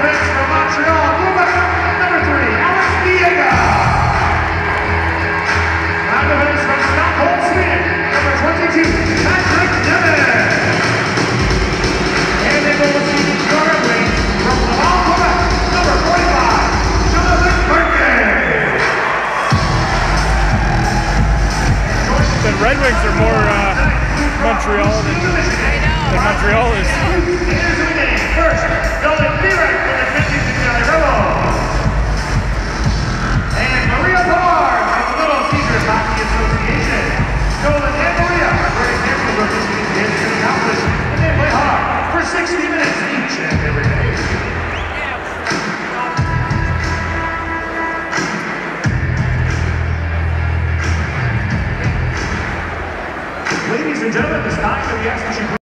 events from Montreal, Quebec, number 3, Alex Diego. Round events from Stockholm, Sweden, number 22, Patrick Devin. And then we'll see the guard ring from Laval, Quebec, number 45, Jonathan Perkins. The Red Wings are more Montreal than Montreal is. First, Nolan Birek for the 56 Rebels. And Maria Barr from the Little Caesars Hockey Association. Nolan and Maria are great examples of this these kids can accomplish, and they play hard for 60 minutes each and every day. Ladies and gentlemen, this time we ask that you